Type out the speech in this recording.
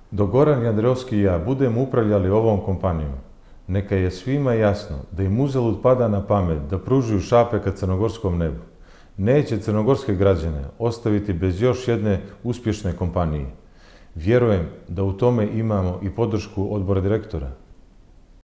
Dok Goran Jandrovski i ja budemo upravljali ovom kompanijom, neka je svima jasno da im uzalud pada na pamet da pružuju šape ka crnogorskom nebu. Neće crnogorske građane ostaviti bez još jedne uspješne kompanije. Vjerujem da u tome imamo i podršku odbora direktora.